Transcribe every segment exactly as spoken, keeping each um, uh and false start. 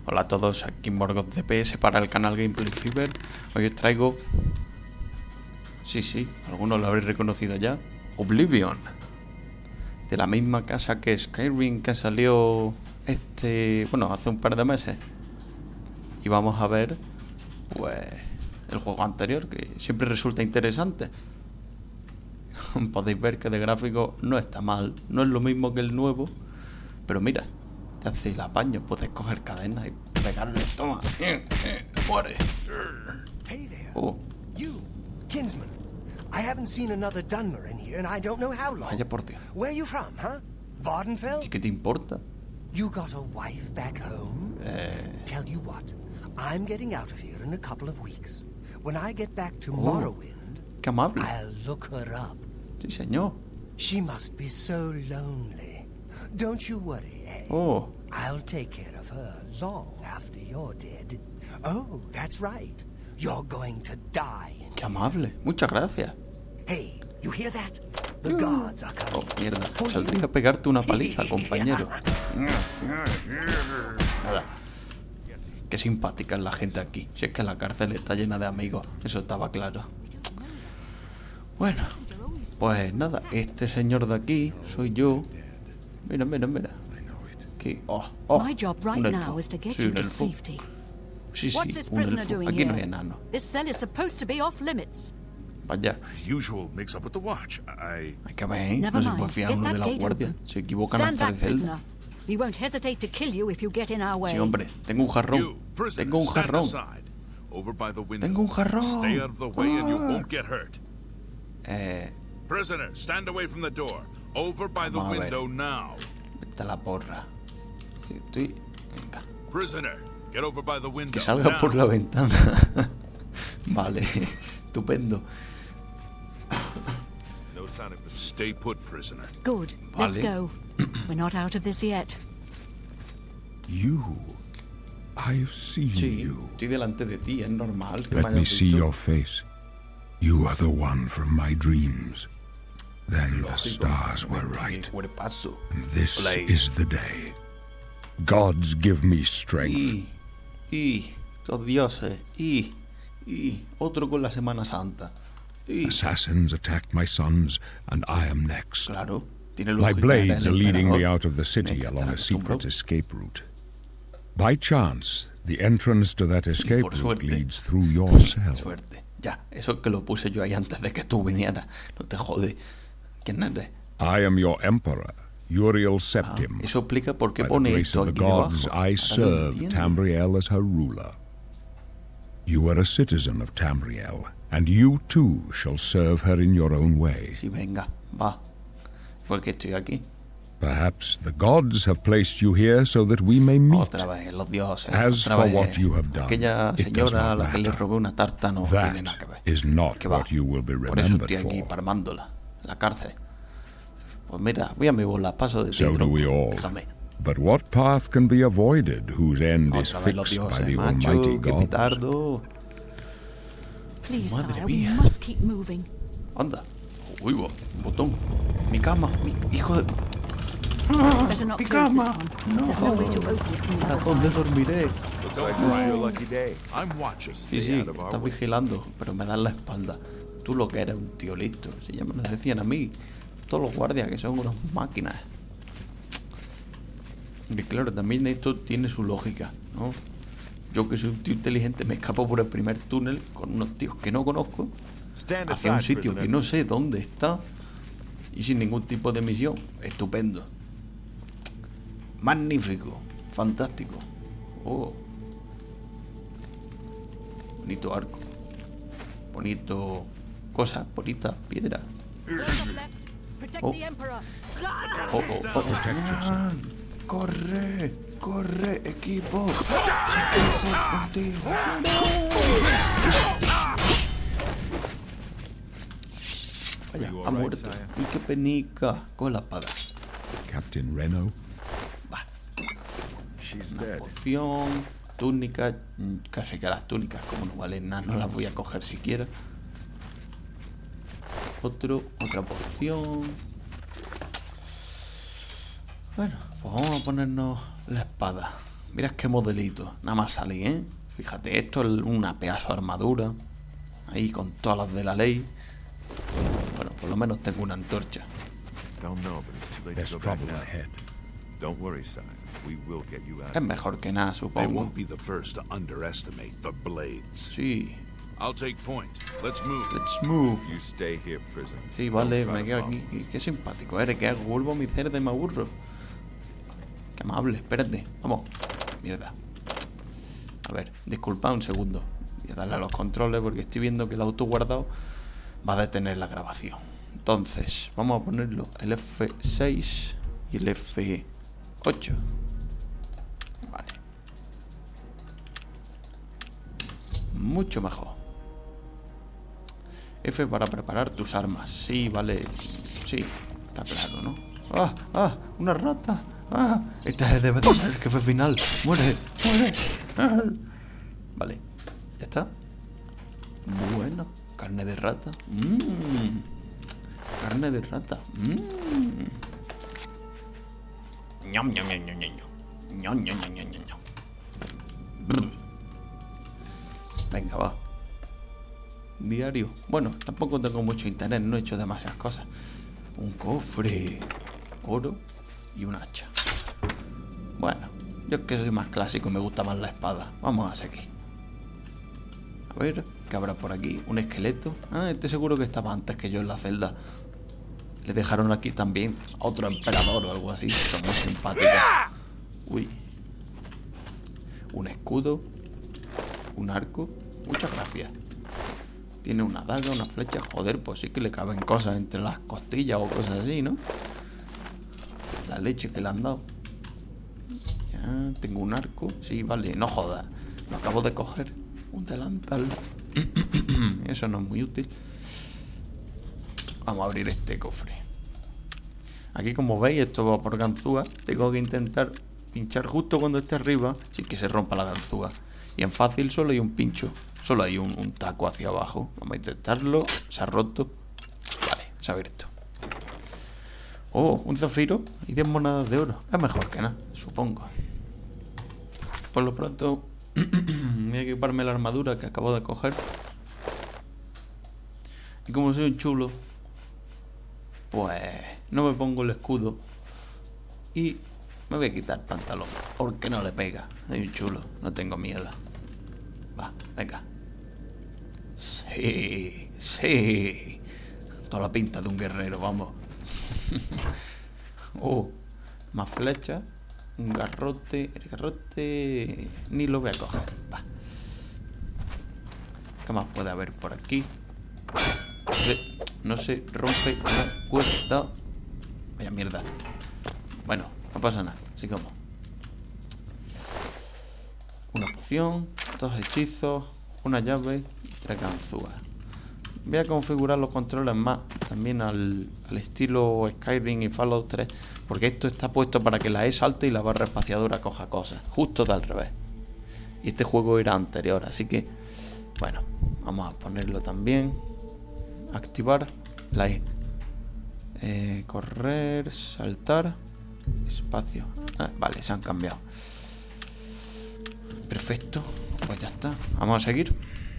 Hola a todos, aquí Morgoth D P S para el canal Gameplay Fever. Hoy os traigo... Sí, sí, algunos lo habréis reconocido ya. Oblivion. De la misma casa que Skyrim, que salió este... Bueno, hace un par de meses. Y vamos a ver, pues, el juego anterior, que siempre resulta interesante. Podéis ver que de gráfico no está mal. No es lo mismo que el nuevo. Pero mira, te hace el apaño. Puedes coger cadenas y pegarle. Toma. Muere. Hey there. Oh, You, kinsman. I haven't seen another Dunmer in here and I don't know how long. vaya por Dios. Where are you from, huh? Vardenfell? ¿Y qué te importa? You got a wife back home? Eh, Tell you what, I'm getting out of here in a couple of weeks. When I get back to Morrowind, qué amable. I'll look her up. Sí, señor. She must be so lonely. Don't you worry, eh? Oh, I'll take care of her long after you're dead. Oh, that's right. You're going to die. in- qué amable. Muchas gracias. Hey, you hear that? The guards are Oh, coming. mierda. For Saldría you. a pegarte una paliza, compañero. Nada. Qué simpática es la gente aquí. Si es que la cárcel está llena de amigos. Eso estaba claro. Bueno, pues nada. Este señor de aquí soy yo. Mira, mira, mira. Que, oh, oh, My job right un now elfo. is to get Sí, you un to elfo. safety. Sí, sí, What's this un prisoner elfo. doing Aquí no hay here? enano. This cell is supposed to be off limits. Vaya. Usual mix up with the watch. I Hay que ver, ¿eh? Never No se mind. puede fiar Get uno de that la gate guardia. open. Se equivocan Stand hasta de back, celda. prisoner. We won't hesitate to kill you if you get in our way. Sí, hombre. Tengo un jarrón. you prisoner, Tengo un stand jarrón. aside. Over by the window. Tengo un jarrón. Stay out of the way and you Ah. won't get hurt. Eh... Prisoner, stand away from the door. Over by the Vamos a ver. window now. Vete a la porra. Que estoy... Venga. Prisoner, get over by the window. Que salga now. por la ventana. Vale. Estupendo. No sign of Stay put, prisoner. Good. Let's Vale. go. We're not out of this yet. You. I've seen Sí, you. estoy delante de ti. Es normal que me Let me hayas see visto. your face. You are the one from my dreams. Then the Lógico. stars were Mente, right. cuerpazo. And this Play. is the day. Gods give me strength. Y... Y... Los dioses. Y... Y... Otro con la Semana Santa. Y... Assassins attacked my sons, and I am next. Claro. Tiene My lógica. blades era are el leading me emperador. out of the Me city encanta along la a secret costumbre. escape route. By chance, the entrance to that escape por route suerte. leads through your cell. Suerte. Ya. Eso que lo puse yo ahí antes de que tú vinieras. No te jode. ¿Quién eres? I am your emperor, Uriel Ah, Septim. eso explica por qué By the pone grace esto of the aquí gods, debajo. I Ahora lo serve entiendo. Tamriel as her ruler. You are a citizen of Tamriel, and you too shall serve her in your own way. Sí, venga, va. Porque estoy aquí. Perhaps the gods have placed you here so that we may meet. Otra vez, los dioses. As otra for vez. what you have done, Aquella it does señora a not la que le matter. robé una tarta no That tiene nada que ver. is not Que va. what you will be Por eso remembered estoy aquí, for. parmándola. En la cárcel. Pues mira, voy a mi bola, paso de ti, So do tronco. we all. Déjame. But what path can be avoided whose end is Otra vez los fixed by dioses, the macho. almighty Qué gods? petardo. Please, Madre sire, mía. we must keep moving. Anda. Uy, bo, botón. Mi cama. Mi hijo de... Better not mi close this cama. one. No. There's no way to open it from the ¿A other dónde side. dormiré? Looks like it's your lucky day. I'm watching. Sí, sí, estás vigilando, pero me dan la espalda. Tú lo que eres, un tío listo. Si ya me lo decían a mí. Todos los guardias que son unas máquinas. Y claro, también esto tiene su lógica, ¿no? Yo que soy un tío inteligente me escapo por el primer túnel con unos tíos que no conozco Stand hacia un aside, sitio que prisoner. no sé dónde está y sin ningún tipo de misión. Estupendo. Magnífico. Fantástico. Oh. Bonito arco. Bonito... Cosa, bonita piedra. Protect Oh. the Emperor. Oh, oh, oh. Ah, corre, corre, equipo. Contigo. Vaya, ha muerto. Y qué penica. Con la espada. Captain Reno, Va. She's Una dead. poción, túnica. mm, Casi que las túnicas, como no valen nada, no las voy a coger siquiera. Otro, otra poción. Bueno, pues vamos a ponernos la espada. Mirad qué modelito. Nada más salí, ¿eh? Fíjate, esto es una pedazo de armadura. Ahí con todas las de la ley. Bueno, por lo menos tengo una antorcha. Don't know, but it's too late There's to go back trouble now. ahead. Don't worry, son. We will get you out. Es mejor que nada, They supongo. won't be the first to underestimate the Blades. Sí. I'll take point. Let's move. Let's move. You stay here, prisoner. Sí, vale, me quedo aquí. Qué, qué simpático eres, que hago, vuelvo a mi cerda y me aburro. Qué amable, espérate. Vamos. Mierda. A ver, disculpa un segundo. Voy a darle a los controles porque estoy viendo que el auto guardado va a detener la grabación. Entonces, vamos a ponerlo el F seis y el F ocho. Vale. Mucho mejor. F para preparar tus armas. Sí, vale. Sí, está claro, ¿no? ¡Ah! ¡Ah! ¡Una rata! ¡Ah! Este debe de ser el jefe final. ¡Muere! ¡Muere! ¡Ah! Vale. ¿Ya está? Bueno. Carne de rata. Mmm. Carne de rata. Mmm. ñam, ñam, ñam, ñam, ñam. ñam, ñam, ñam, ñam, ñam. Brr. Venga, va. Diario. Bueno, tampoco tengo mucho internet, no he hecho demasiadas cosas. Un cofre, oro y un hacha. Bueno, yo es que soy más clásico y me gusta más la espada. Vamos a seguir. A ver, ¿qué habrá por aquí? Un esqueleto. Ah, este seguro que estaba antes que yo en la celda. Le dejaron aquí también otro emperador o algo así. Son muy simpáticos. Uy. Un escudo. Un arco. Muchas gracias. Tiene una daga, una flecha. Joder, pues sí que le caben cosas entre las costillas o cosas así, ¿no? La leche que le han dado. Ya, tengo un arco. Sí, vale, no jodas. Lo acabo de coger. Un delantal. Eso no es muy útil. Vamos a abrir este cofre. Aquí, como veis, esto va por ganzúa. Tengo que intentar pinchar justo cuando esté arriba sin que se rompa la ganzúa. Y en fácil solo hay un pincho. Solo hay un, un taco hacia abajo. Vamos a intentarlo. Se ha roto. Vale, se ha abierto. Oh, un zafiro y diez monedas de oro. Es mejor que nada, supongo. Por lo pronto voy a equiparme la armadura que acabo de coger. Y como soy un chulo, pues no me pongo el escudo. Y me voy a quitar el pantalón, porque no le pega. Soy un chulo, no tengo miedo. Va, venga. Sí, sí. Toda la pinta de un guerrero, vamos. Oh, más flechas. Un garrote. El garrote ni lo voy a coger. Va. ¿Qué más puede haber por aquí? No se, no se rompe la cuerda. Vaya mierda. Bueno, no pasa nada. Sigamos. Una poción. Dos hechizos. Una llave. Y tres ganzúas. Voy a configurar los controles más también al, al estilo Skyrim y Fallout tres, porque esto está puesto para que la E salte y la barra espaciadora coja cosas, justo de al revés. Y este juego era anterior, así que bueno, vamos a ponerlo también. Activar la E. Eh, correr, saltar, espacio. Ah, vale, se han cambiado. Perfecto, pues ya está. Vamos a seguir.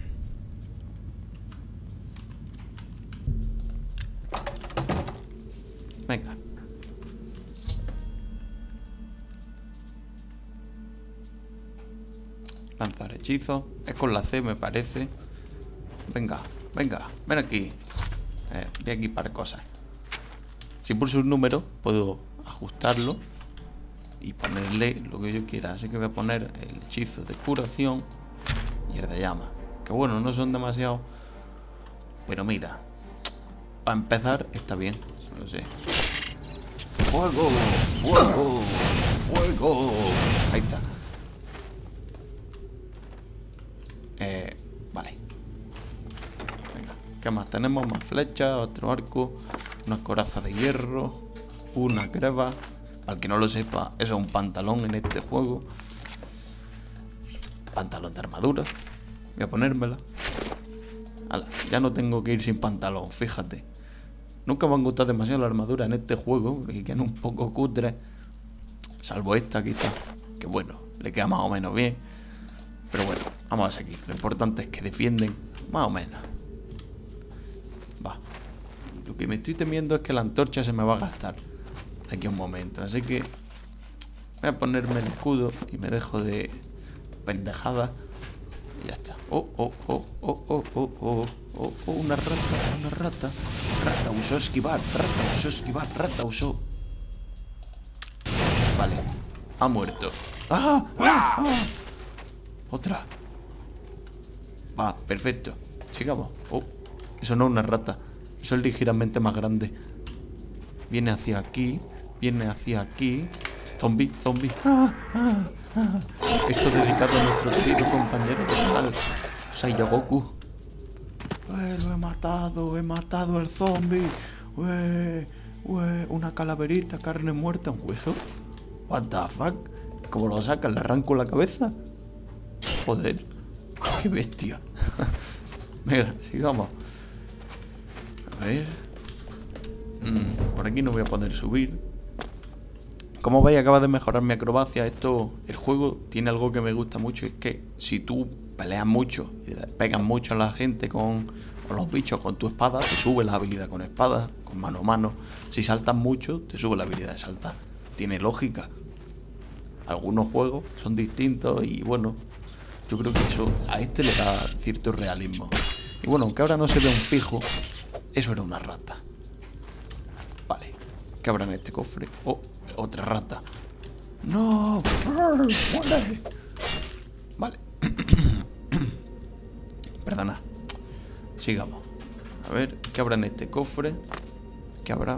Venga. Lanzar hechizo. Es con la C, me parece. Venga, venga, ven aquí. Eh, voy a equipar cosas. Si pulso un número, puedo ajustarlo y ponerle lo que yo quiera. Así que voy a poner el hechizo de curación y el de llama. Que bueno, no son demasiado, pero mira, para empezar está bien. No sé. ¡Fuego! ¡Fuego! ¡Fuego! Ahí está. Eh, vale. Venga, ¿qué más? Tenemos más flechas, otro arco, una coraza de hierro, una creva. Al que no lo sepa, eso es un pantalón en este juego. Pantalón de armadura. Voy a ponérmela. Ala, ya no tengo que ir sin pantalón, fíjate. Nunca me han gustado demasiado la armadura en este juego, porque quedan un poco cutres. Salvo esta quizá. Que bueno, Le queda más o menos bien. Pero bueno, vamos a seguir. Lo importante es que defienden más o menos. Va. Lo que me estoy temiendo es que la antorcha se me va a gastar aquí un momento. Así que voy a ponerme el escudo y me dejo de pendejada. Y ya está. Oh, oh, oh, oh, oh, oh, oh, oh, oh, una rata, una rata. Rata usó esquivar, rata usó esquivar, rata usó. Vale, ha muerto. ¡Ah! ¡Ah! ¡Ah! Otra. Va, perfecto. Sigamos. Oh, eso no es una rata. Eso es ligeramente más grande. Viene hacia aquí. Viene hacia aquí. Zombie, zombie. ¡Ah! ¡Ah! ¡Ah! Esto dedicado a nuestro querido compañero de canal, Saiyagoku. ¡Eh, lo he matado! ¡He matado al zombie! ¡Eh! ¡Eh! Una calaverita, carne muerta, un hueso. What the fuck? ¿Cómo lo sacan? ¿Le arranco la cabeza? Joder, qué bestia. Venga, sigamos. A ver. Mm, por aquí no voy a poder subir. Como veis, acaba de mejorar mi acrobacia. Esto, el juego tiene algo que me gusta mucho. Es que si tú peleas mucho y pegas mucho a la gente con, con los bichos, con tu espada, te sube la habilidad con espada, con mano a mano. Si saltas mucho, te sube la habilidad de saltar. Tiene lógica. Algunos juegos son distintos y bueno, yo creo que eso a este le da cierto realismo. Y bueno, aunque ahora no se ve un pijo, eso era una rata. Vale, ¿qué habrá en este cofre? Oh, otra rata. ¡No! ¡Muere! Vale. Perdona. Sigamos. A ver, ¿qué habrá en este cofre? ¿Qué habrá?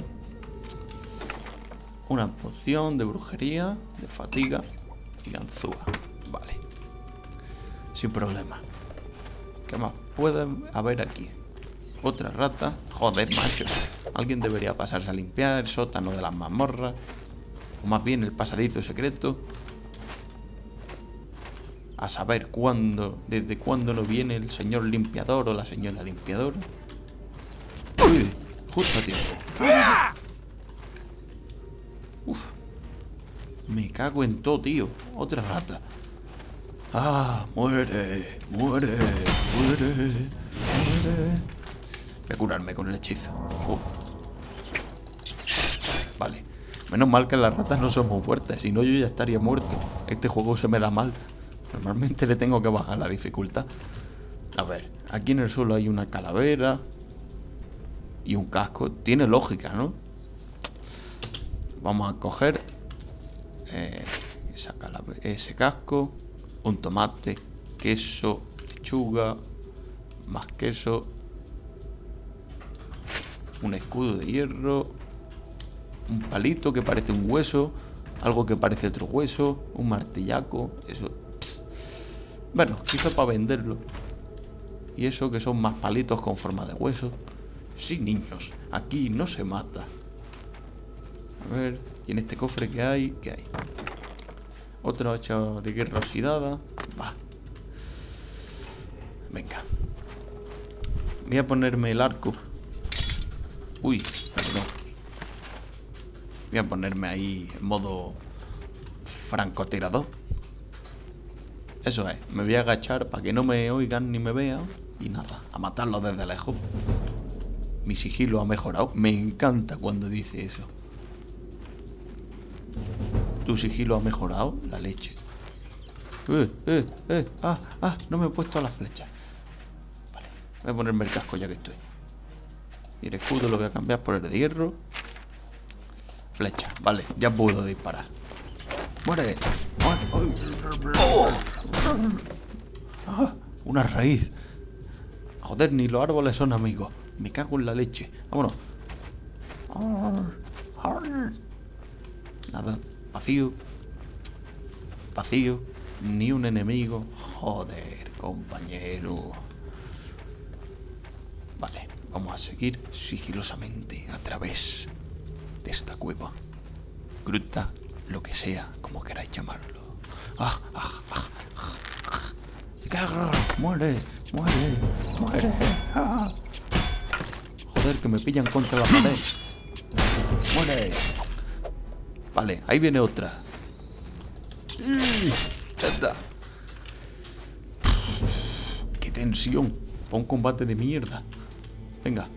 Una poción de brujería, de fatiga y ganzúa. Vale. Sin problema. ¿Qué más puede haber aquí? Otra rata. Joder, macho. Alguien debería pasarse a limpiar el sótano de las mazmorras. O más bien el pasadizo secreto. A saber cuándo, desde cuándo no viene el señor limpiador o la señora limpiadora. Uy, justo a tiempo. Uf. Me cago en todo, tío. Otra rata. Ah, muere, muere, muere, muere. Voy a curarme con el hechizo. Uh. Vale. Menos mal que las ratas no son muy fuertes. Si no, yo ya estaría muerto. Este juego se me da mal. Normalmente le tengo que bajar la dificultad. A ver, aquí en el suelo hay una calavera y un casco. Tiene lógica, ¿no? Vamos a coger eh, esa ese casco, un tomate, queso, lechuga, más queso, un escudo de hierro, un palito que parece un hueso, algo que parece otro hueso, un martillaco, eso. Pss. Bueno, quizá para venderlo. Y eso que son más palitos con forma de hueso. Sí, niños, aquí no se mata. A ver, y en este cofre que hay, ¿qué hay? Otro hacha de guerra oxidada. Va. Venga. Voy a ponerme el arco. Uy, perdón. Voy a ponerme ahí en modo francotirador. Eso es, me voy a agachar para que no me oigan ni me vean. Y nada, a matarlos desde lejos. Mi sigilo ha mejorado. Me encanta cuando dice eso. ¿Tu sigilo ha mejorado? La leche. Eh, eh, eh, ah, ah, no me he puesto la flecha. Vale, voy a ponerme el casco ya que estoy. Y el escudo lo voy a cambiar por el de hierro. Flecha, vale, ya puedo disparar. ¡Muere! ¡Oh! Ah, una raíz. Joder, ni los árboles son amigos. Me cago en la leche. Vámonos. Nada, vacío. Vacío. Ni un enemigo. Joder, compañero. Vale, vamos a seguir sigilosamente a través de esta cueva. Gruta, lo que sea, como queráis llamarlo. ¡Ah, ah, ah, ah, ah! ¡Muere! ¡Muere! ¡Muere! ¡Ah! Joder, que me pillan contra la pared. ¡Muere! Vale, ahí viene otra. Ya está. Qué tensión. Para un combate de mierda. Venga.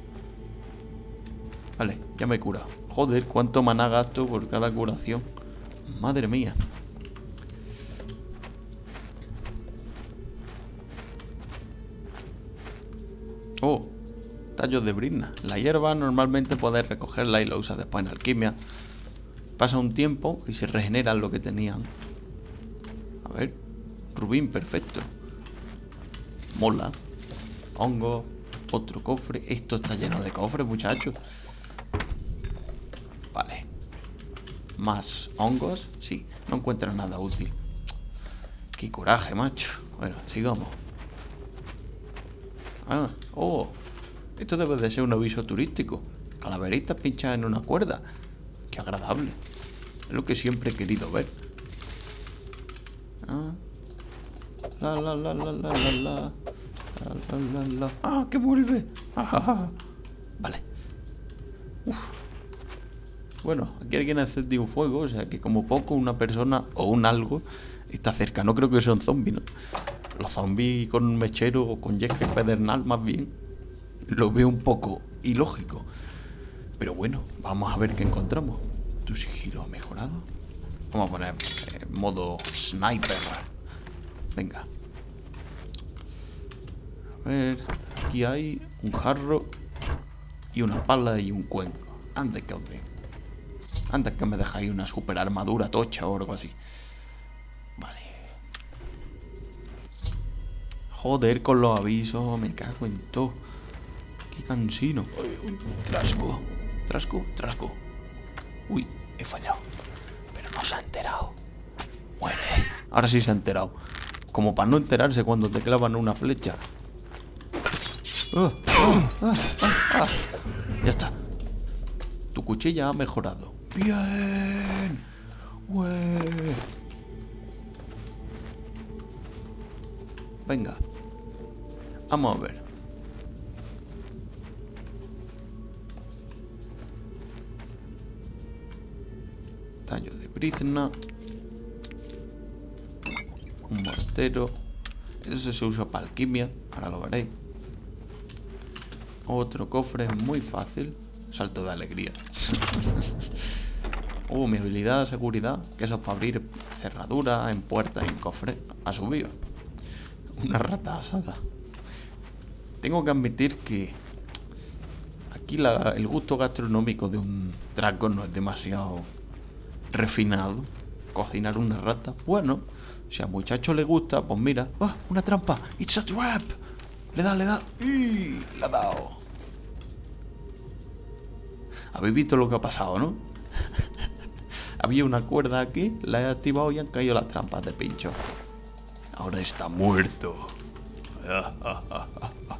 Vale, ya me he curado. Joder, cuánto maná gasto por cada curación. Madre mía. Oh, tallos de brizna. La hierba normalmente puedes recogerla y la usas después en alquimia. Pasa un tiempo y se regeneran lo que tenían. A ver. Rubín, perfecto. Mola. Hongo. Otro cofre. Esto está lleno de cofres, muchachos. Vale. Más hongos. Sí, no encuentro nada útil. Qué coraje, macho. Bueno, sigamos. Ah, oh. Esto debe de ser un aviso turístico. Calaveritas pinchadas en una cuerda. Qué agradable. Es lo que siempre he querido ver. Ah. La la la la la la la. La, la, la, la. ¡Ah, que vuelve! Ah, ah, ah. Vale. Uf. Bueno, aquí alguien ha encendido un fuego, o sea que como poco una persona o un algo está cerca. No creo que sea un zombie, ¿no? Los zombies con un mechero o con yesca y pedernal, más bien, lo veo un poco ilógico. Pero bueno, vamos a ver qué encontramos. Tu sigilo ha mejorado. Vamos a poner eh, modo sniper. Venga. A ver, aquí hay un jarro y una pala y un cuenco. Antes que os den. Antes que me dejáis una super armadura tocha o algo así. Vale. Joder con los avisos, me cago en todo. Qué cansino. Ay, un trasco. Trasco, trasco. Uy, he fallado. Pero no se ha enterado. Muere. Ahora sí se ha enterado. Como para no enterarse cuando te clavan una flecha. Ah, ah, ah, ah, ah. Ya está. Tu cuchilla ha mejorado. Bien. Ué. Venga. Vamos a ver. Tallo de brizna. Un mortero. Eso se usa para alquimia. Ahora lo veréis. Otro cofre muy fácil. Salto de alegría. Uh, mi habilidad de seguridad, que eso es para abrir cerraduras en puertas y en cofres, ha subido. Una rata asada. Tengo que admitir que aquí la, el gusto gastronómico de un dragón no es demasiado refinado. Cocinar una rata, bueno, si a muchacho le gusta, pues mira. ¡Ah! ¡Una trampa! ¡It's a trap! Le da, le da. ¡Y! Le ha dado. Habéis visto lo que ha pasado, ¿no? Había una cuerda aquí, la he activado y han caído las trampas de pincho. Ahora está muerto. Ah, ah, ah, ah, ah.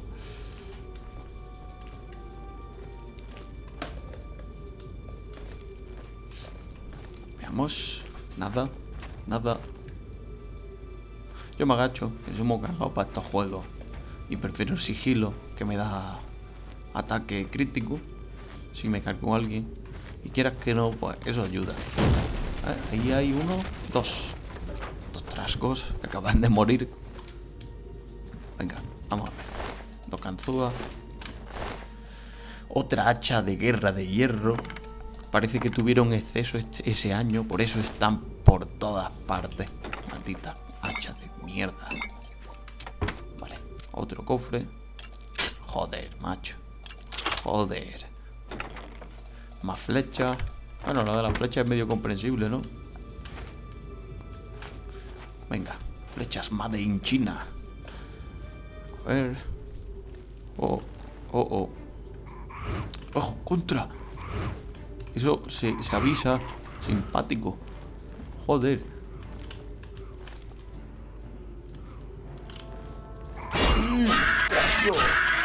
Veamos. Nada, nada. Yo me agacho, que soy muy cagado para estos juegos. Y prefiero el sigilo, que me da ataque crítico si me cargo a alguien. Y quieras que no, pues eso ayuda. ¿Eh? Ahí hay uno, dos. Dos trasgos que acaban de morir. Venga, vamos a ver. Dos ganzúas. Otra hacha de guerra de hierro. Parece que tuvieron exceso este, ese año, por eso están por todas partes. Maldita hacha de mierda. Vale, otro cofre. Joder, macho. Joder. Más flechas. Bueno, la de la flecha es medio comprensible, ¿no? Venga, flechas made in China. A ver. Oh, oh, oh. ¡Ojo, contra! Eso se, se avisa. Simpático. Joder. ¡Trasco!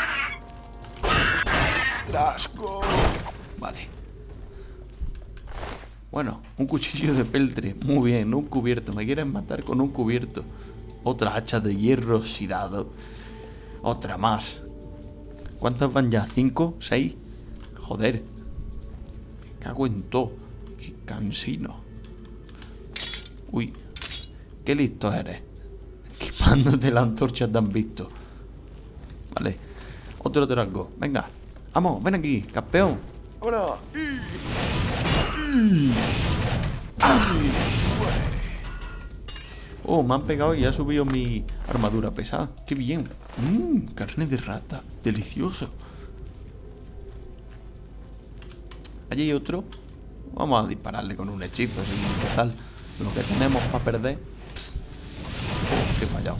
¡Trasco! Vale. Bueno, un cuchillo de peltre. Muy bien, un cubierto. Me quieren matar con un cubierto. Otra hacha de hierro oxidado. Otra más. ¿Cuántas van ya? ¿Cinco? ¿Seis? Joder. Me cago en todo. Qué cansino. Uy. qué listo eres. Equipándote la antorcha te han visto. Vale. Otro trago. Venga. Vamos, ven aquí, campeón. Ahora. Oh, me han pegado y ha subido mi armadura pesada. ¡Qué bien! Mmm, carne de rata. Delicioso. Allí hay otro. Vamos a dispararle con un hechizo. Sin total, lo que tenemos para perder. Psst. Oh, he fallado.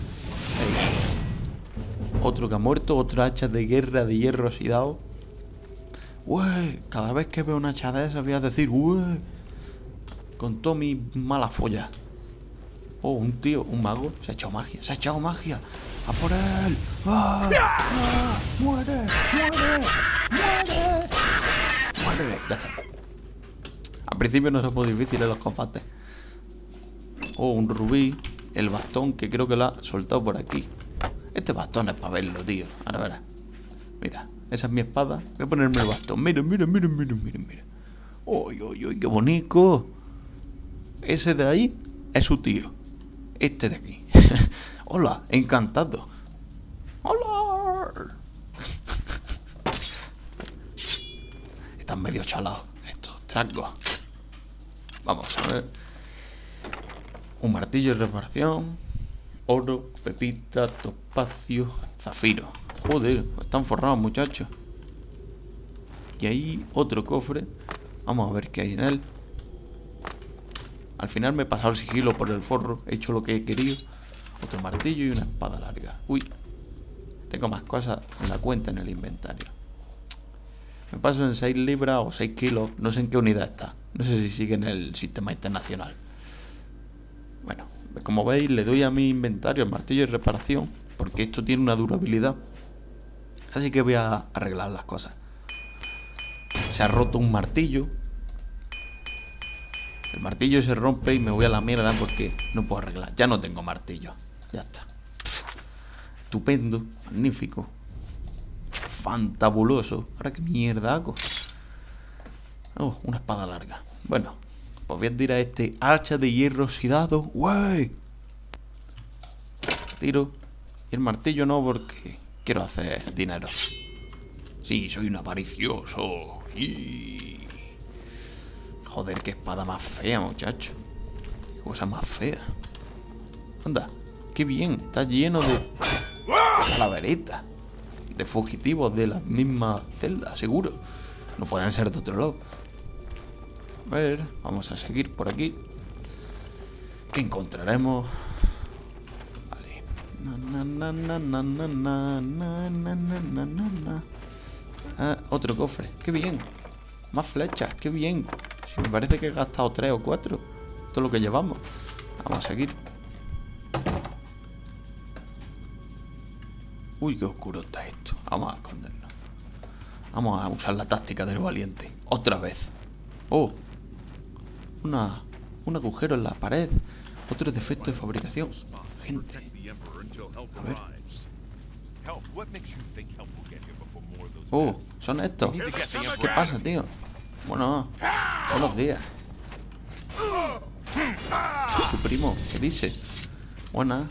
Hey. Otro que ha muerto. Otro hacha de guerra de hierro oxidado. Ué, cada vez que veo una hacha de esas voy a decir ué. Con toda mi mala folla. Oh, un tío, un mago. Se ha echado magia. Se ha echado magia. ¡A por él! ¡Ah! ¡Ah! ¡Muere! ¡Muere! ¡Muere! ¡Muere! Ya está. Al principio no son muy difíciles los combates. Oh, un rubí. El bastón que creo que lo ha soltado por aquí. Este bastón es para verlo, tío. Ahora verás. Mira, esa es mi espada. Voy a ponerme el bastón. Mira, mira, mira, mira, mira, mira. ¡Uy, uy, uy! ¡Qué bonito! Ese de ahí es su tío. Este de aquí. Hola, encantado. Hola. Están medio chalados estos tragos. Vamos a ver. Un martillo de reparación. Oro, pepita, topacio, zafiro. Joder, están forrados, muchachos. Y ahí otro cofre. Vamos a ver qué hay en él. Al final me he pasado el sigilo por el forro. He hecho lo que he querido. Otro martillo y una espada larga. Uy. Tengo más cosas en la cuenta en el inventario. Me paso en seis libras o seis kilos. No sé en qué unidad está. No sé si sigue en el sistema internacional. Bueno, como veis, le doy a mi inventario el martillo de reparación. Porque esto tiene una durabilidad. Así que voy a arreglar las cosas. Se ha roto un martillo. El martillo se rompe y me voy a la mierda porque no puedo arreglar. Ya no tengo martillo. Ya está. Estupendo. Magnífico. Fantabuloso. Ahora qué mierda hago. Oh, una espada larga. Bueno, pues voy a tirar este hacha de hierro oxidado. ¡Wey! Tiro. Y el martillo no porque quiero hacer dinero. Sí, soy un avaricioso. Y... Joder, qué espada más fea, muchacho. Qué cosa más fea. Anda, qué bien. Está lleno de calaveritas. De fugitivos de la misma celda, seguro. No pueden ser de otro lado. A ver, vamos a seguir por aquí. ¿Qué encontraremos? Vale. Na, na, na, na, na, na, na, na, na, na, na. Ah, otro cofre. Qué bien. Más flechas, qué bien. Si me parece que he gastado tres o cuatro. Todo lo que llevamos. Vamos a seguir. Uy, qué oscuro está esto. Vamos a escondernos. Vamos a usar la táctica del valiente. Otra vez. Oh. Una, un agujero en la pared. Otro defecto de fabricación. Gente. A ver. Oh, son estos. ¿Qué pasa, tío? Bueno, buenos días. Tu primo, ¿qué dice? Buena.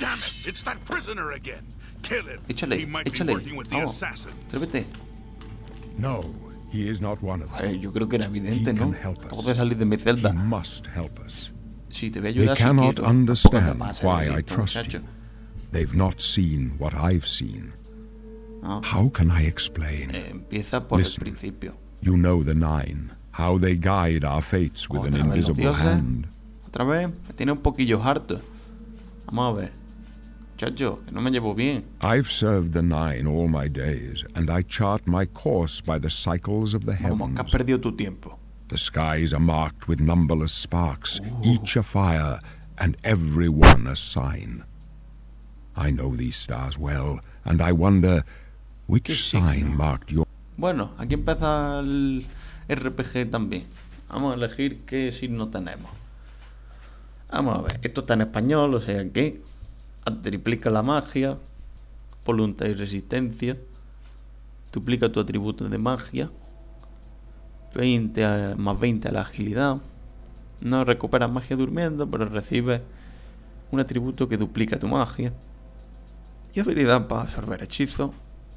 Échale, échale. Vamos, atrévete. No, he is not one of us. Eh, yo creo que era evidente, He ¿no? can help us. Acabo de salir de mi He celda. must help us. Sí, te voy a They ayudar si cannot quiero. understand Tampoco te pases de why I listo, trust muchacho. you. They've not seen what I've seen. No, How can I explain? eh, empieza por el Listen. principio. You know the Nine, how they guide our fates with an Otra vez los invisible dioses. hand. Otra vez, me tiene un poquillo harto. Vamos a ver. Muchacho, que no me llevo bien. I've served the Nine all my days, and I chart my course by the cycles of the Vamos, que heavens. has perdido tu tiempo. The skies are marked with numberless sparks, each a fire, and every one a sign. I know these stars well, and I wonder which ¿Qué sign signo? marked your... Bueno, aquí empieza el R P G también. Vamos a elegir qué signo tenemos. Vamos a ver, esto está en español, o sea que triplica la magia, voluntad y resistencia, duplica tu atributo de magia, veinte a- más veinte a la agilidad, no recuperas magia durmiendo, pero recibes Un atributo que duplica tu magia. Y habilidad para absorber hechizos.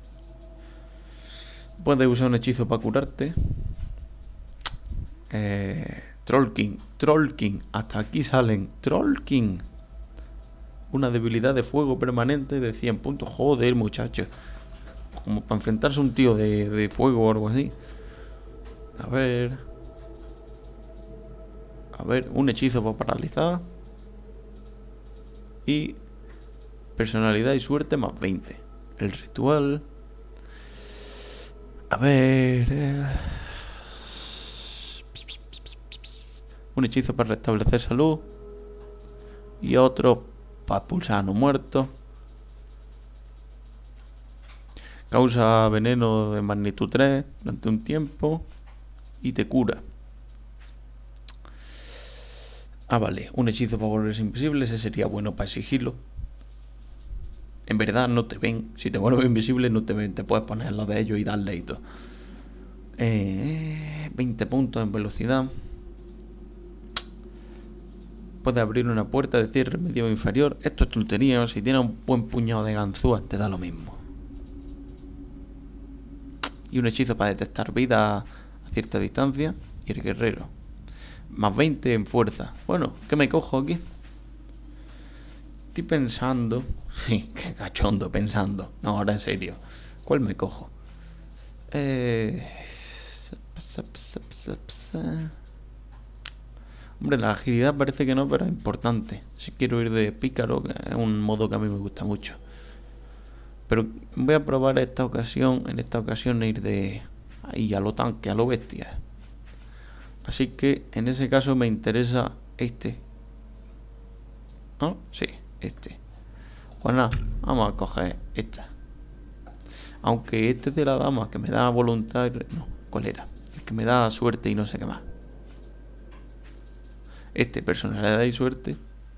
Puedes usar un hechizo para curarte. Eh, Troll King. Troll King. Hasta aquí salen. Troll King. Una debilidad de fuego permanente de cien puntos. Joder, muchachos. Como para enfrentarse a un tío de, de fuego o algo así. A ver. A ver, un hechizo para paralizar. Y personalidad y suerte más veinte. El ritual. A ver. Eh. Un hechizo para restablecer salud. Y otro para expulsar a no muerto. Causa veneno de magnitud tres durante un tiempo. Y te cura. Ah, vale. Un hechizo para volverse invisible. Ese sería bueno para exigirlo. En verdad no te ven. Si te vuelves invisible no te ven. Te puedes poner al lado de ellos y darle y todo. Eh, veinte puntos en velocidad. Puedes abrir una puerta de cierre medio inferior. Esto es tontería. Si tienes un buen puñado de ganzúas te da lo mismo. Y un hechizo para detectar vida a cierta distancia. Y el guerrero. Más veinte en fuerza. Bueno, ¿qué me cojo aquí? Estoy pensando. Sí, qué cachondo pensando. No, ahora en serio. ¿Cuál me cojo? Eh... Hombre, la agilidad parece que no, pero es importante. Si quiero ir de pícaro, que es un modo que a mí me gusta mucho. Pero voy a probar esta ocasión, en esta ocasión ir de ahí a lo tanque, a lo bestia. Así que en ese caso me interesa este. ¿No? Sí, este. Pues nada, vamos a coger esta. Aunque este de la dama que me da voluntad. No, ¿cuál era? El que me da suerte y no sé qué más. Este, personalidad y suerte.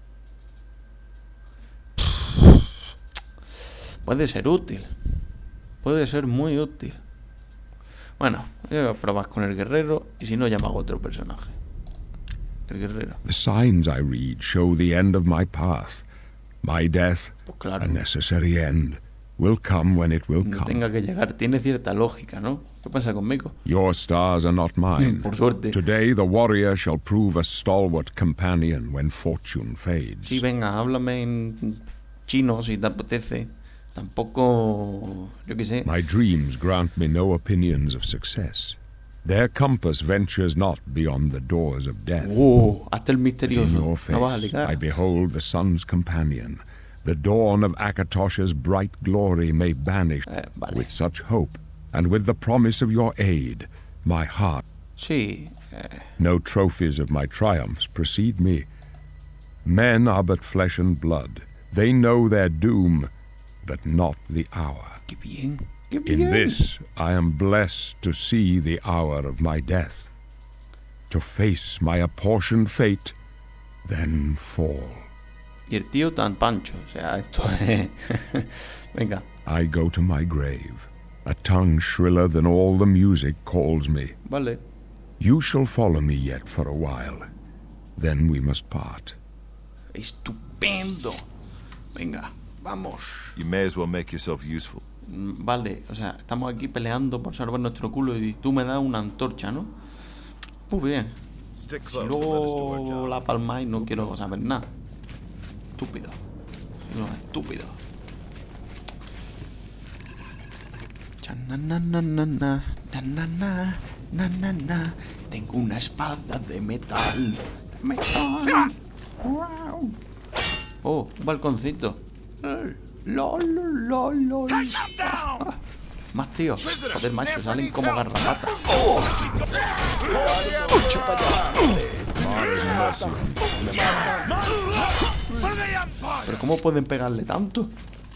Puede ser útil. Puede ser muy útil. Bueno, voy a probar con el guerrero. Y si no, llamo a otro personaje. El guerrero. The signs I read show the end of my path. My death, Pues claro, a necessary end, will come when it will no come. tenga que llegar. Tiene cierta lógica, ¿no? ¿Qué pasa conmigo? Your stars are not mine. Por suerte. Today the warrior shall prove a stalwart companion when fortune fades. Sí, venga, háblame en chino si te apetece. Tampoco, yo qué sé. My dreams grant me no opinions of success. Their compass ventures not beyond the doors of death. Oh, hasta el In misterioso. your No vas a face ligar. I behold the sun's companion. The dawn of Akatosha's bright glory may banish. Eh, vale. With such hope, and with the promise of your aid, my heart. Sí. Eh, No trophies of my triumphs precede me. Men are but flesh and blood. They know their doom, but not the hour. qué bien. Qué In bien. this I am blessed to see the hour of my death, to face my apportioned fate, then fall. Y el tío tan pancho. O sea, esto es. Venga. I go to my grave. A tongue shriller than all the music calls me. Vale. You shall follow me yet for a while. Then we must part. Estupendo. Venga, vamos. You may as well make yourself useful. Mm, Vale, o sea, estamos aquí peleando por salvar nuestro culo y tú me das una antorcha, ¿no? Muy bien. Stick Si close and let us do our luego job. la palmáis no quiero saber nada. Estúpido. Si no, estúpido. Chanananana, nanana, nanana. Tengo una espada de metal. De metal. Wow. Oh, un balconcito. Eh, Lol, lol, lol. Ah, más tíos. Joder, macho, salen como garrapatas. Pero ¿cómo pueden pegarle tanto?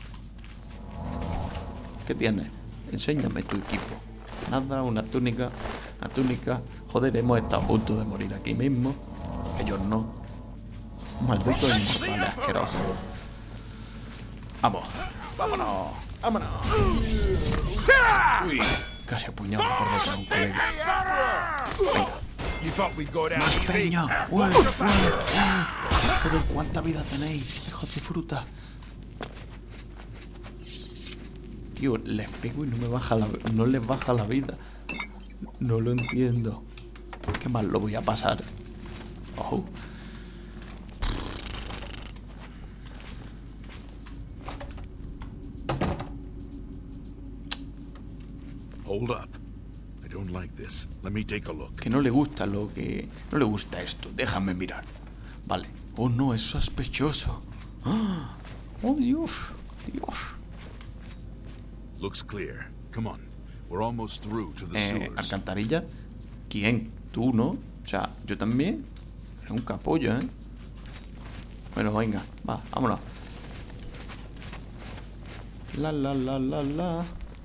¿Qué tienes? Enséñame tu equipo. Nada, una túnica. Una túnica. Joder, hemos estado a punto de morir aquí mismo. Ellos no. Malditos inmortales asquerosos. Vamos. Vámonos. Vámonos. Uy, casi apuñado por detrás a un colega. Venga. You thought we'd go down ¡Más easy? peña! ¡Ué, ué, ué! Joder, ¿cuánta vida tenéis, hijos de fruta? Tío, les pego y no me baja la... No les baja la vida. No lo entiendo. ¿Qué mal lo voy a pasar? Oh. Hold up. I don't like this. Let me take a look. Que no le gusta lo que... No le gusta esto. Déjame mirar. Vale. Oh, no, es sospechoso. ¡Ah! Oh, Dios. Dios. Looks clear. Come on. We're almost through to the Eh, sewers. ¿Alcantarilla? ¿Quién? ¿Tú, no? O sea, yo también. Eres un capullo, ¿eh? Bueno, venga. Va, vámonos. La, la, la, la, la.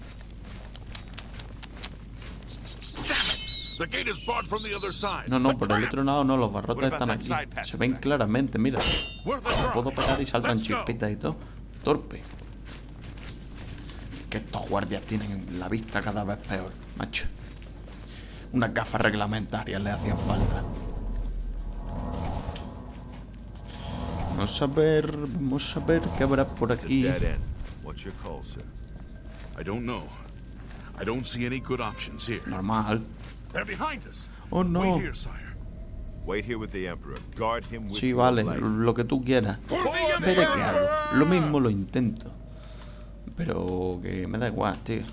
The gate is barred from the other side. No, no, por el otro lado no, los barrotes están aquí. Se ven claramente, mira. Where's the Los girl? puedo pegar y saltan Let's go. chispitas y todo. Torpe. Que estos guardias tienen la vista cada vez peor, macho. Unas gafas reglamentarias le hacían falta. Vamos a ver, vamos a ver qué habrá por It's a aquí. dead end. What's your call, sir? I don't know. I don't see any good options here. Normal. They're behind us. Oh, no. Wait here, sire. Wait here with the Emperor. Guard him with Sí, your vale, life. lo que tú quieras. Veré qué hago. Lo mismo lo intento. Pero que me da igual, tío.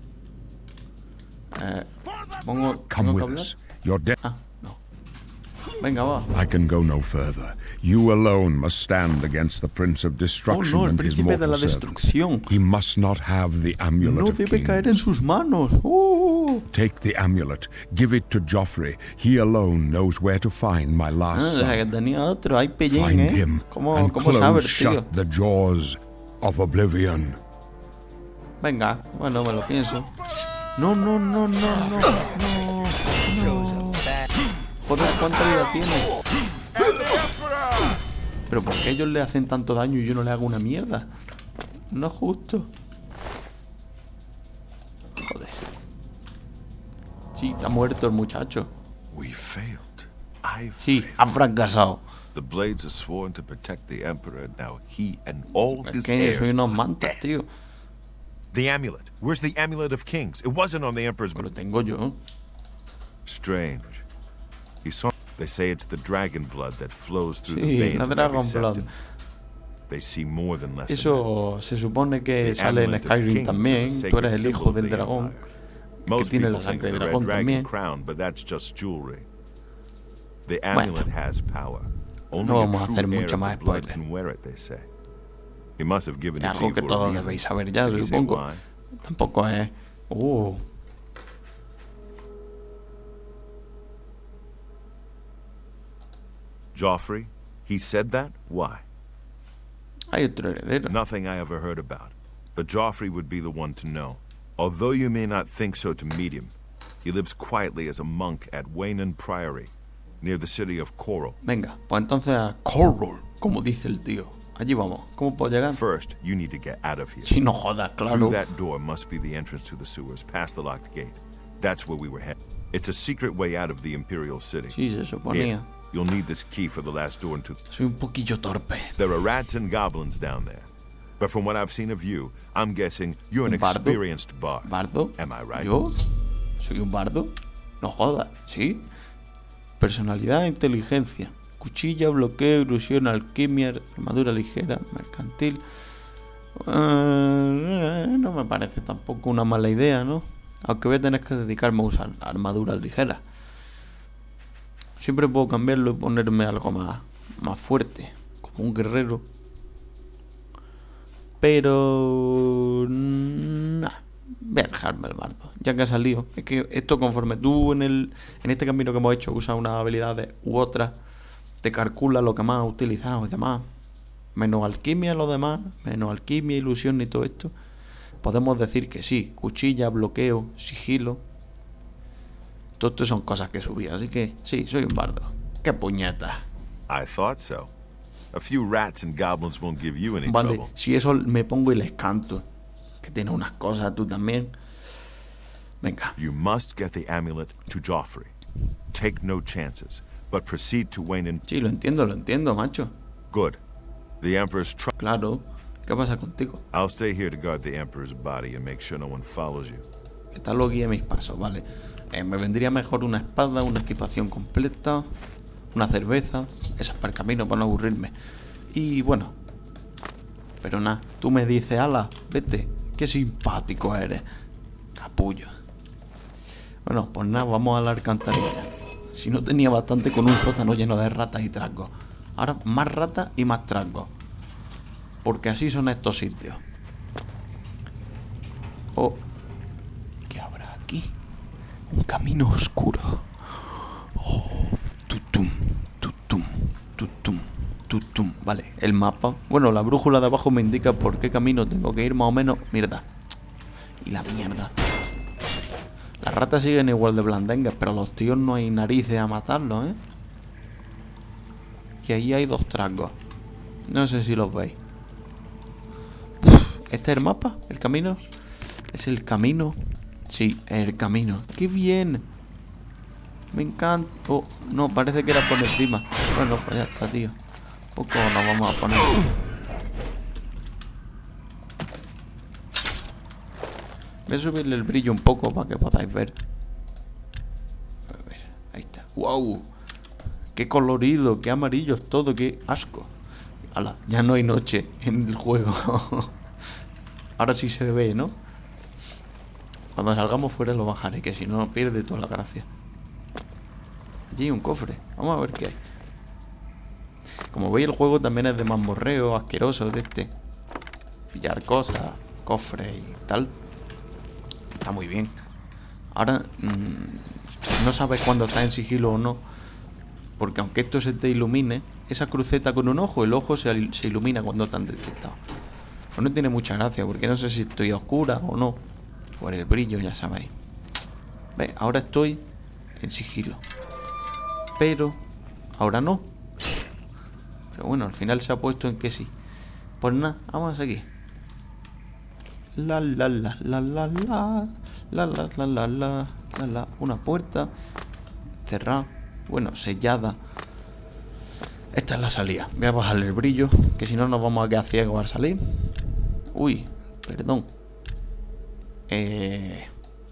Eh, supongo Come tengo que with hablar. us. You're dead. Ah, no. Venga, va. I can go no further. You alone must stand against the Prince of Oh, Destruction no, el and his príncipe de mortal la servants. destrucción. He must not have the amulet No of debe kings. caer en sus manos. Oh. Take the amulet. Give it to Joffrey. He alone knows where to find my last Ah, o sea, que son. tenía otro. Hay pellín, Find ¿eh? him ¿Cómo, and cómo sabe, close tío? shut the jaws of oblivion. Venga, bueno, me lo pienso. No, no, no, no, no, no, no. Joder, ¿cuánta vida tiene? Pero ¿por qué ellos le hacen tanto daño y yo no le hago una mierda? No es justo. Joder. Sí, está muerto el muchacho. We failed. I Sí, failed. ha fracasado. The Blades are sworn to protect the Emperor. Now he and all Es his que heirs soy unos are mantas, dead. tío. The amulet. Where's the amulet of kings? It wasn't on the Emperor's. Pues lo tengo yo. Strange. He saw. They say it's the dragon blood that flows through the Sí, veins la of every Dragon septon. Blood. They see more than less. than Eso se supone que The sale en amulet of Skyrim kings también. is a Tú eres sacred el hijo symbol of del the dragón. empire. Que Most tiene people la think sangre de of the red dragón dragon también. crown, but that's just jewelry. The Bueno. amulet has power. Only No vamos a a true hacer heir mucho of más the blood spoiler. can wear it, they say. He must have given Es it to algo you que for a todos reason. debéis saber ya, Did he say supongo. why? Tampoco es... Uh, Joffrey? He said that? Why? hay otro heredero. Nothing I ever heard about. But Joffrey would be the one to know. Although you may not think so to meet him, he lives quietly as a monk at Waynon Priory, near the city of Coral. Venga, pues entonces a Corral, como dice el tío. Allí vamos. ¿Cómo puedo llegar? First, you need to get out of here. Si no jodas, Through claro. that door must be the entrance to the sewers, past the locked gate. That's where we were headed. It's a secret way out of the Imperial City. Sí, se Here, suponía. you'll need this key for the last door into... Soy un poquillo torpe. There are rats and goblins down there. But from what I've seen of you, I'm guessing you're an Un bardo. experienced bard. ¿Bardo? Am I right? ¿Yo? ¿Soy un bardo? No jodas, ¿sí? Personalidad e inteligencia. Cuchilla, bloqueo, ilusión, alquimia, armadura ligera, mercantil. Eh, no me parece tampoco una mala idea, ¿no? Aunque voy a tener que dedicarme a usar armaduras ligeras. Siempre puedo cambiarlo y ponerme algo más, más fuerte, como un guerrero. Pero... Nah, voy a dejarme el bardo, ya que ha salido. Es que esto, conforme tú en el en este camino que hemos hecho usas unas habilidades u otras, te calcula lo que más has utilizado y demás. Menos alquimia lo demás, menos alquimia, ilusión y todo esto. Podemos decir que sí, cuchilla, bloqueo, sigilo. Todo esto son cosas que subí, así que sí, soy un bardo. ¡Qué puñeta! I thought so. A few rats and goblins won't give you any Vale, trouble. si eso me pongo y les canto. Que tiene unas cosas tú también. Venga, You must get the amulet to Joffrey. Take no chances, but proceed to Wayne and... Sí, lo entiendo, lo entiendo, macho. Good. The Emperor's tr... Claro. ¿Qué pasa contigo? I'll stay here to guard the Emperor's body and make sure no one follows you. Que tal lo guíe mis pasos, vale. Eh, me vendría mejor una espada, una equipación completa, una cerveza, esas para el camino para no aburrirme. Y bueno. Pero nada, tú me dices, ala, vete. Qué simpático eres. Capullo. Bueno, pues nada, vamos a la alcantarilla. Si no tenía bastante con un sótano lleno de ratas y trasgos. Ahora más ratas y más trasgos. Porque así son estos sitios. Oh. ¿Qué habrá aquí? Un camino oscuro. Oh. Tutum, tutum, tutum, tutum. Vale, el mapa. Bueno, la brújula de abajo me indica por qué camino tengo que ir más o menos. Mierda. Y la mierda. Las ratas siguen igual de blandengues, pero los tíos no hay narices a matarlos, ¿eh? Y ahí hay dos trasgos. No sé si los veis. ¿Este es el mapa? ¿El camino? ¿Es el camino? Sí, el camino. ¡Qué bien! Me encanta. Oh, no, parece que era por encima. Bueno, pues ya está, tío. Poco nos vamos a poner. Voy a subirle el brillo un poco para que podáis ver. A ver, ahí está. ¡Wow! ¡Qué colorido! ¡Qué amarillo es todo! ¡Qué asco! ¡Hala! Ya no hay noche en el juego. Ahora sí se ve, ¿no? Cuando salgamos fuera lo bajaré, que si no pierde toda la gracia. Allí hay un cofre. Vamos a ver qué hay. Como veis, el juego también es de mazmorreo, asqueroso, de este. Pillar cosas, cofres y tal. Está muy bien. Ahora mmm, no sabes cuándo estás en sigilo o no. Porque aunque esto se te ilumine, esa cruceta con un ojo, el ojo se, se ilumina cuando te han detectado. Pues no tiene mucha gracia, porque no sé si estoy a oscura o no. Por el brillo, ya sabéis. ¿Ves? Ahora estoy en sigilo. Pero ahora no. Pero bueno, al final se ha puesto en que sí. Pues nada, vamos a seguir. La la la la la la la la la la la la la. Una puerta cerrada, bueno, sellada. Esta es la salida. Voy a bajarle el brillo, que si no nos vamos a quedar ciegos al salir. Uy, perdón. Eh...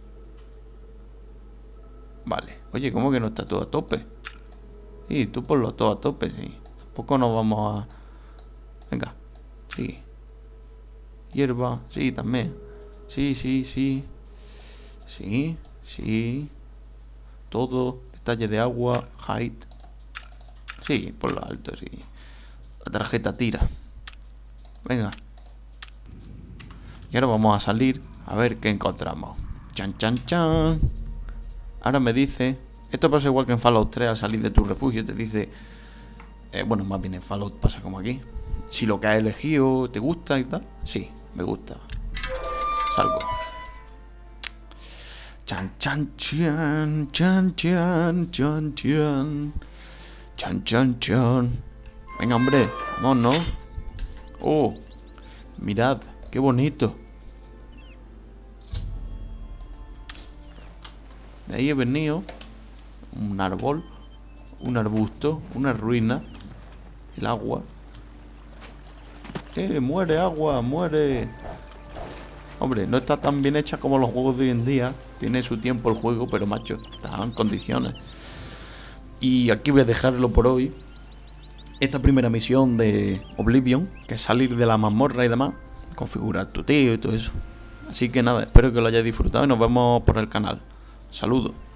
Vale. Oye, ¿cómo que no está todo a tope? Sí, tú ponlo todo a tope, sí. Tampoco nos vamos a... Venga, sigue. Hierba, sí, también. Sí, sí, sí. Sí, sí. Todo. Detalle de agua, height. Sí, por lo alto, sí. La tarjeta tira. Venga. Y ahora vamos a salir a ver qué encontramos. Chan, chan, chan. Ahora me dice... Esto pasa igual que en Fallout tres al salir de tu refugio. Te dice... Eh, bueno, más bien en Fallout pasa como aquí. Si lo que has elegido te gusta y tal. Sí, me gusta. Salgo. Chan, chan, chan, chan, chan, chan, chan. Chan, chan, chan. Venga, hombre, vamos, ¿no? Oh, mirad, qué bonito. De ahí he venido. Un árbol, un arbusto, una ruina, el agua. Eh, muere agua, muere. Hombre, no está tan bien hecha como los juegos de hoy en día. Tiene su tiempo el juego, pero macho, está en condiciones. Y aquí voy a dejarlo por hoy. Esta primera misión de Oblivion, que es salir de la mazmorra y demás, configurar tu tío y todo eso. Así que nada, espero que lo hayáis disfrutado y nos vemos por el canal. Saludos.